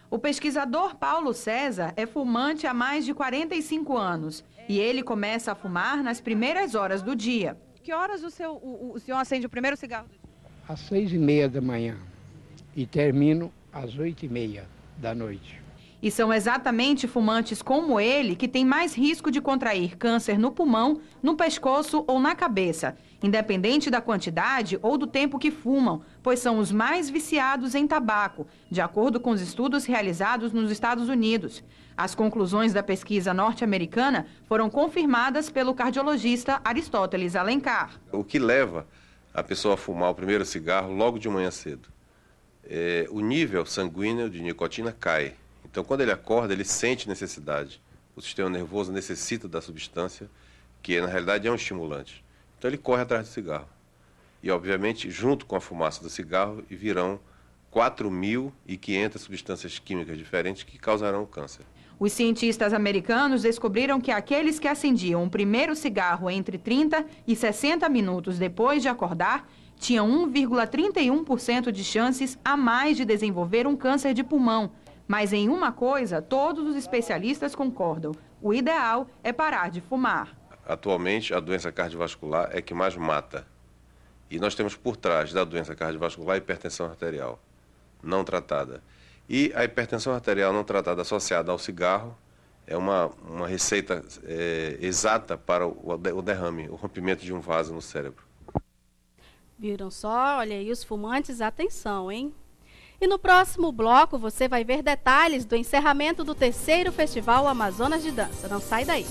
O pesquisador Paulo César é fumante há mais de 45 anos e ele começa a fumar nas primeiras horas do dia. Que horas o senhor acende o primeiro cigarro do dia? Às 6h30 da manhã e termino às 8h30 da noite. E são exatamente fumantes como ele que têm mais risco de contrair câncer no pulmão, no pescoço ou na cabeça, independente da quantidade ou do tempo que fumam, pois são os mais viciados em tabaco, de acordo com os estudos realizados nos Estados Unidos. As conclusões da pesquisa norte-americana foram confirmadas pelo cardiologista Aristóteles Alencar. O que leva a pessoa a fumar o primeiro cigarro logo de manhã cedo? O nível sanguíneo de nicotina cai. Então, quando ele acorda, ele sente necessidade. O sistema nervoso necessita da substância, que na realidade é um estimulante. Então, ele corre atrás do cigarro. E, obviamente, junto com a fumaça do cigarro, virão 4.500 substâncias químicas diferentes que causarão o câncer. Os cientistas americanos descobriram que aqueles que acendiam o primeiro cigarro entre 30 e 60 minutos depois de acordar tinham 1,31% de chances a mais de desenvolver um câncer de pulmão. Mas em uma coisa, todos os especialistas concordam: o ideal é parar de fumar. Atualmente, a doença cardiovascular é que mais mata. E nós temos por trás da doença cardiovascular a hipertensão arterial não tratada. E a hipertensão arterial não tratada associada ao cigarro é uma receita exata para o derrame, o rompimento de um vaso no cérebro. Viram só? Olha aí os fumantes, atenção, hein? E no próximo bloco você vai ver detalhes do encerramento do 3º Festival Amazonas de Dança. Não sai daí.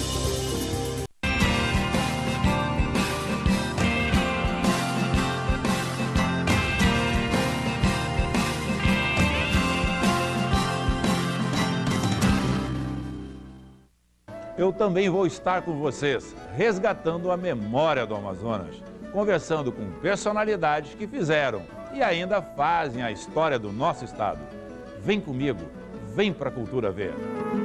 Eu também vou estar com vocês, resgatando a memória do Amazonas, conversando com personalidades que fizeram e ainda fazem a história do nosso estado. Vem comigo, vem pra Cultura ver.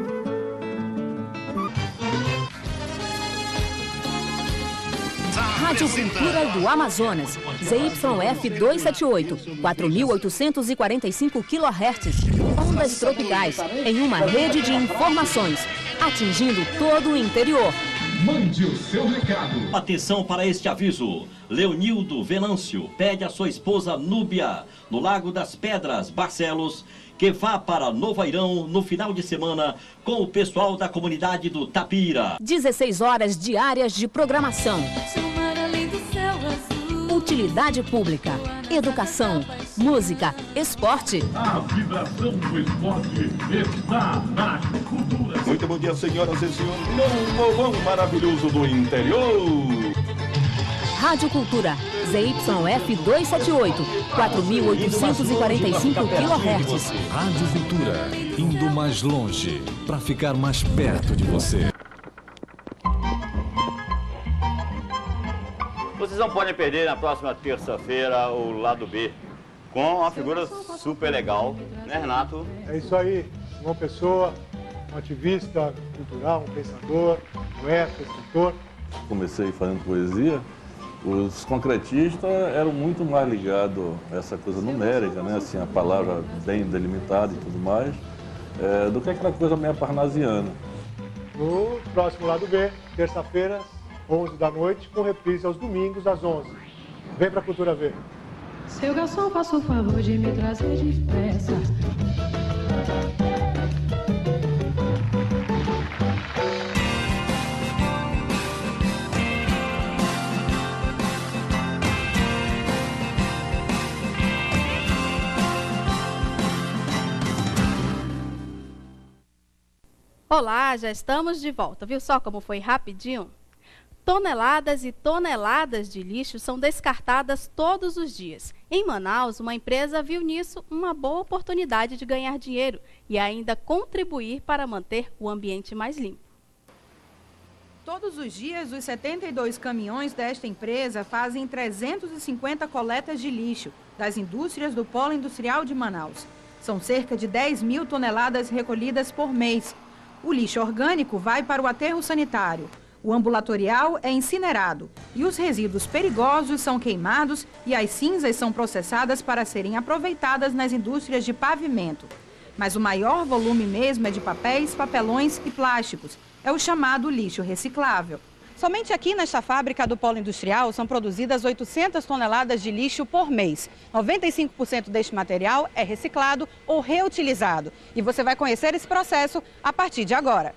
Rádio Cultura do Amazonas, ZYF 278, 4.845 kHz, ondas tropicais, em uma rede de informações, atingindo todo o interior. Mande o seu recado. Atenção para este aviso. Leonildo Venâncio pede à sua esposa Núbia, no Lago das Pedras, Barcelos, que vá para Novairão no final de semana com o pessoal da comunidade do Tapira. 16 horas diárias de programação. Utilidade pública, educação, música, esporte. A vibração do esporte está na Cultura. Muito bom dia, senhoras e senhores. Num povão maravilhoso do interior. Rádio Cultura, ZYF 278, 4.845 kHz. Rádio Cultura, indo mais longe, para ficar mais perto de você. Vocês não podem perder na próxima terça-feira o Lado B, com uma figura super legal, né, Renato? É isso aí, uma pessoa, um ativista cultural, um pensador, poeta, escritor. Comecei fazendo poesia, os concretistas eram muito mais ligados a essa coisa numérica, né, assim, a palavra bem delimitada e tudo mais, do que aquela coisa meio parnasiana. No próximo Lado B, terça-feira, 11 da noite, com reprise aos domingos, às 11. Vem pra Cultura ver. Seu garçom, faça o favor de me trazer depressa. Olá, já estamos de volta. Viu só como foi rapidinho? Toneladas e toneladas de lixo são descartadas todos os dias. Em Manaus, uma empresa viu nisso uma boa oportunidade de ganhar dinheiro e ainda contribuir para manter o ambiente mais limpo. Todos os dias, os 72 caminhões desta empresa fazem 350 coletas de lixo das indústrias do Polo Industrial de Manaus. São cerca de 10.000 toneladas recolhidas por mês. O lixo orgânico vai para o aterro sanitário. O ambulatorial é incinerado e os resíduos perigosos são queimados e as cinzas são processadas para serem aproveitadas nas indústrias de pavimento. Mas o maior volume mesmo é de papéis, papelões e plásticos. É o chamado lixo reciclável. Somente aqui nesta fábrica do polo industrial são produzidas 800 toneladas de lixo por mês. 95% deste material é reciclado ou reutilizado. E você vai conhecer esse processo a partir de agora.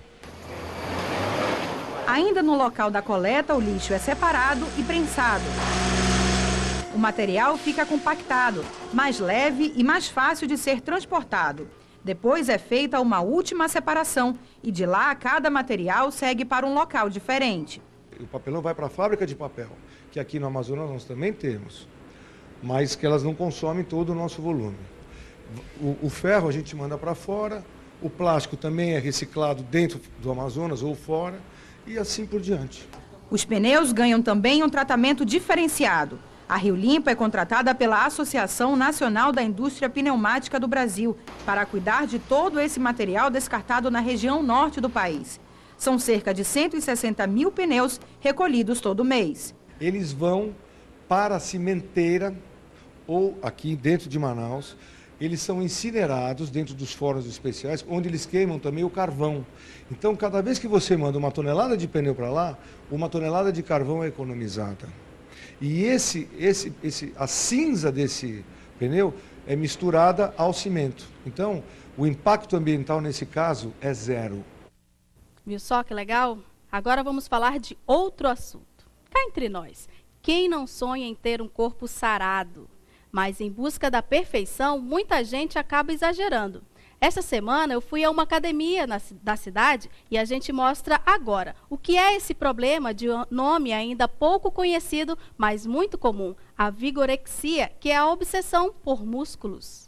Ainda no local da coleta, o lixo é separado e prensado. O material fica compactado, mais leve e mais fácil de ser transportado. Depois é feita uma última separação e de lá cada material segue para um local diferente. O papelão vai para a fábrica de papel, que aqui no Amazonas nós também temos, mas que elas não consomem todo o nosso volume. O ferro a gente manda para fora, o plástico também é reciclado dentro do Amazonas ou fora e assim por diante. Os pneus ganham também um tratamento diferenciado. A Rio Limpo é contratada pela Associação Nacional da Indústria Pneumática do Brasil para cuidar de todo esse material descartado na região norte do país. São cerca de 160 mil pneus recolhidos todo mês. Eles vão para a cimenteira ou aqui dentro de Manaus. Eles são incinerados dentro dos fornos especiais, onde eles queimam também o carvão. Então, cada vez que você manda uma tonelada de pneu para lá, uma tonelada de carvão é economizada. E a cinza desse pneu é misturada ao cimento. Então, o impacto ambiental nesse caso é zero. Viu só que legal? Agora vamos falar de outro assunto. Cá entre nós, quem não sonha em ter um corpo sarado? Mas em busca da perfeição, muita gente acaba exagerando. Essa semana eu fui a uma academia da cidade e a gente mostra agora o que é esse problema de nome ainda pouco conhecido, mas muito comum, a vigorexia, que é a obsessão por músculos.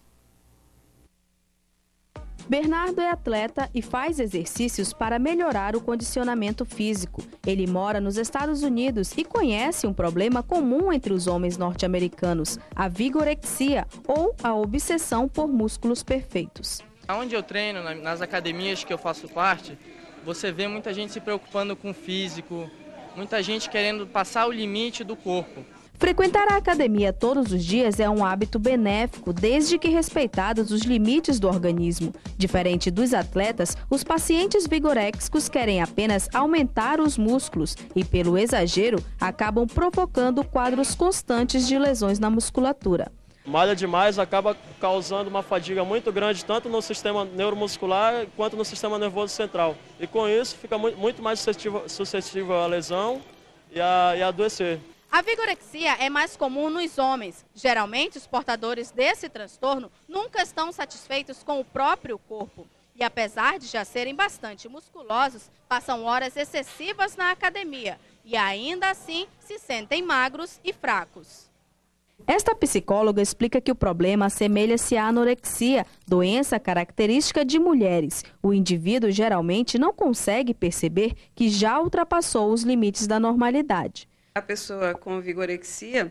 Bernardo é atleta e faz exercícios para melhorar o condicionamento físico. Ele mora nos Estados Unidos e conhece um problema comum entre os homens norte-americanos, a vigorexia ou a obsessão por músculos perfeitos. Onde eu treino, nas academias que eu faço parte, você vê muita gente se preocupando com o físico, muita gente querendo passar o limite do corpo. Frequentar a academia todos os dias é um hábito benéfico, desde que respeitados os limites do organismo. Diferente dos atletas, os pacientes vigoréxicos querem apenas aumentar os músculos e, pelo exagero, acabam provocando quadros constantes de lesões na musculatura. Malha demais acaba causando uma fadiga muito grande, tanto no sistema neuromuscular quanto no sistema nervoso central. E com isso fica muito mais suscetível à lesão e a adoecer. A vigorexia é mais comum nos homens. Geralmente, os portadores desse transtorno nunca estão satisfeitos com o próprio corpo. E apesar de já serem bastante musculosos, passam horas excessivas na academia e ainda assim se sentem magros e fracos. Esta psicóloga explica que o problema assemelha-se à anorexia, doença característica de mulheres. O indivíduo geralmente não consegue perceber que já ultrapassou os limites da normalidade. A pessoa com vigorexia,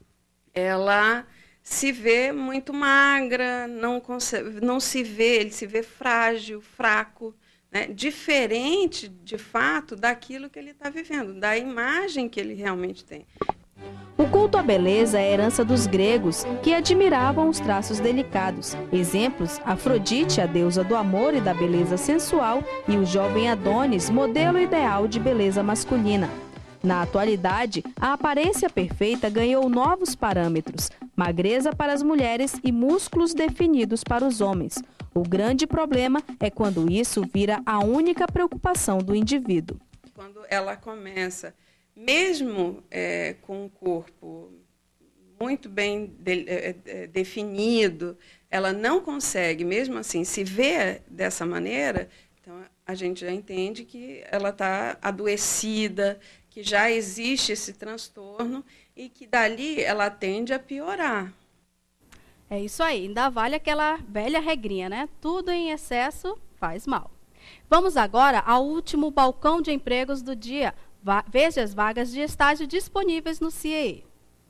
ela se vê muito magra, não se vê, ele se vê frágil, fraco, né? Diferente, de fato, daquilo que ele está vivendo, da imagem que ele realmente tem. O culto à beleza é herança dos gregos, que admiravam os traços delicados. Exemplos: Afrodite, a deusa do amor e da beleza sensual, e o jovem Adonis, modelo ideal de beleza masculina. Na atualidade, a aparência perfeita ganhou novos parâmetros: magreza para as mulheres e músculos definidos para os homens. O grande problema é quando isso vira a única preocupação do indivíduo. Quando ela começa, mesmo com um corpo muito bem definido, ela não consegue, mesmo assim, se ver dessa maneira, então a gente já entende que ela está adoecida, que já existe esse transtorno e que dali ela tende a piorar. É isso aí, ainda vale aquela velha regrinha, né? Tudo em excesso faz mal. Vamos agora ao último balcão de empregos do dia. Veja as vagas de estágio disponíveis no CIEE.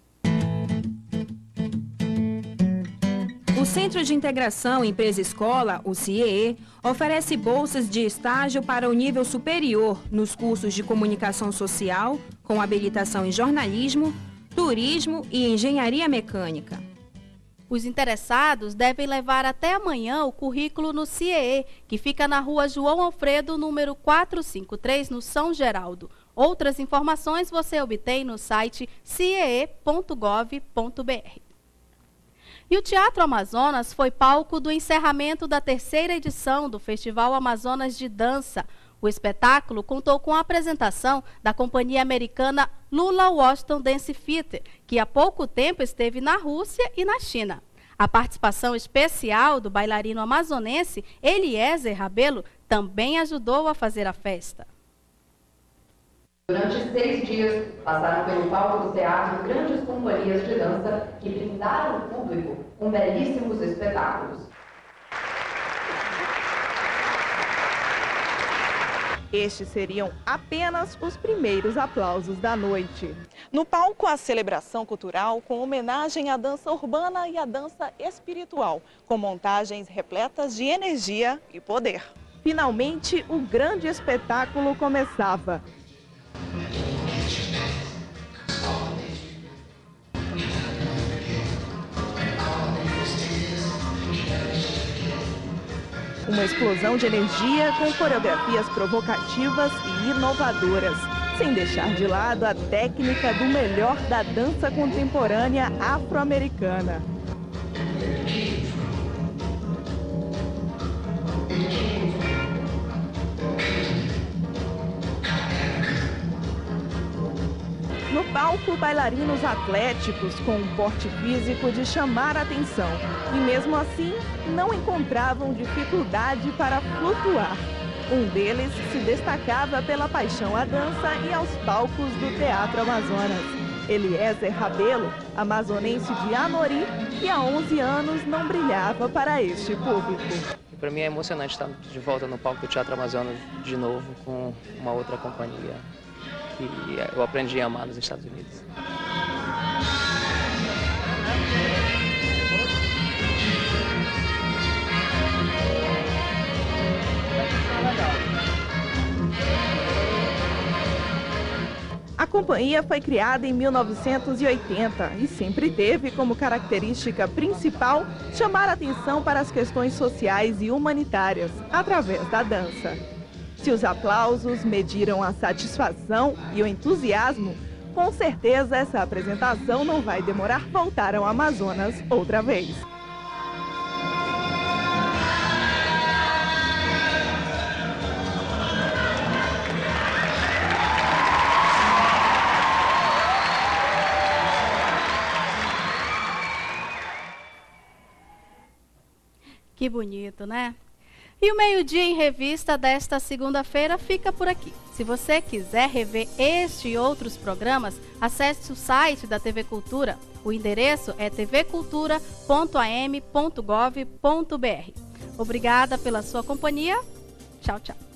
O Centro de Integração Empresa-Escola, o CIEE, oferece bolsas de estágio para o nível superior nos cursos de comunicação social, com habilitação em jornalismo, turismo e engenharia mecânica. Os interessados devem levar até amanhã o currículo no CIEE, que fica na rua João Alfredo, número 453, no São Geraldo. Outras informações você obtém no site ciee.gov.br. E o Teatro Amazonas foi palco do encerramento da 3ª edição do Festival Amazonas de Dança. O espetáculo contou com a apresentação da companhia americana Lula Washington Dance Theater, que há pouco tempo esteve na Rússia e na China. A participação especial do bailarino amazonense Eliezer Rabelo também ajudou a fazer a festa. Durante 6 dias, passaram pelo palco do teatro grandes companhias de dança que brindaram o público com belíssimos espetáculos. Estes seriam apenas os primeiros aplausos da noite. No palco, a celebração cultural com homenagem à dança urbana e à dança espiritual, com montagens repletas de energia e poder. Finalmente, o grande espetáculo começava. Uma explosão de energia com coreografias provocativas e inovadoras, sem deixar de lado a técnica do melhor da dança contemporânea afro-americana. No palco, bailarinos atléticos com um porte físico de chamar a atenção e, mesmo assim, não encontravam dificuldade para flutuar. Um deles se destacava pela paixão à dança e aos palcos do Teatro Amazonas. Eliezer Rabelo, amazonense de Anori, que há 11 anos não brilhava para este público. Para mim é emocionante estar de volta no palco do Teatro Amazonas de novo com uma outra companhia que eu aprendi a amar nos Estados Unidos. A companhia foi criada em 1980 e sempre teve como característica principal chamar a atenção para as questões sociais e humanitárias, através da dança. Se os aplausos mediram a satisfação e o entusiasmo, com certeza essa apresentação não vai demorar voltar ao Amazonas outra vez. Que bonito, né? E o Meio-Dia em Revista desta segunda-feira fica por aqui. Se você quiser rever este e outros programas, acesse o site da TV Cultura. O endereço é tvcultura.am.gov.br. Obrigada pela sua companhia. Tchau, tchau.